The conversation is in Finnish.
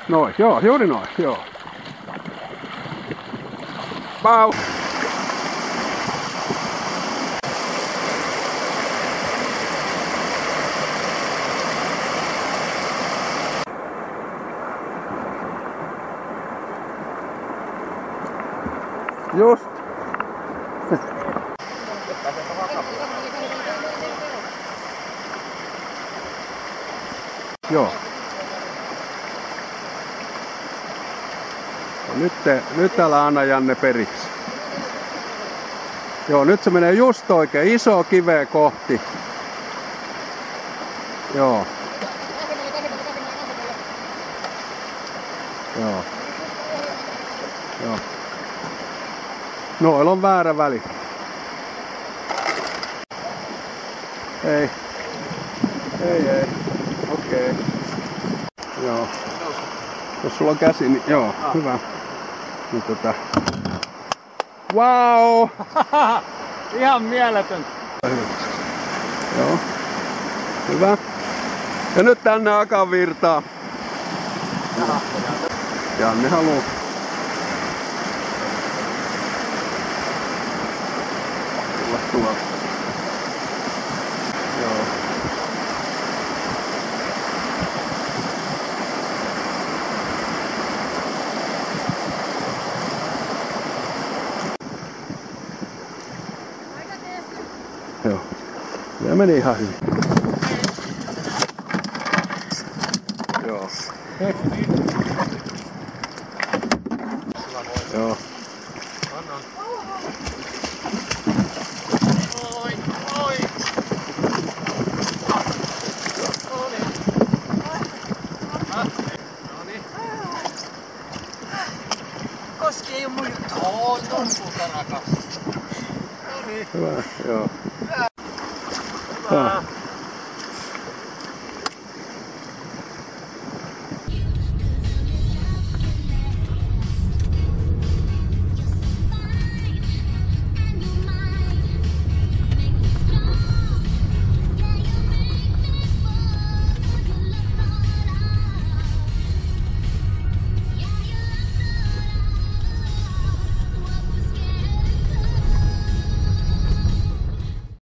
Noin, joo, juuri noin, joo. Pau! Just! Joo. Nyt älä anna Janne periksi. Joo, nyt se menee just oikein. Iso kiveä kohti. Joo. Joo. Joo. Noilla on väärä väli. Ei. Ei. Okei. Joo. Jos sulla on käsi, niin joo, hyvä. Niin wow! Ihan mieletön. Joo. Hyvä. Ja nyt tänne Akan virtaa. Janne haluu. Tulla. Joo. Joo. Ja meni ihan hyvin. Joo. Joo. Oi. Koski ei oo mun juttu. On sulta rakas. Hyvä, joo.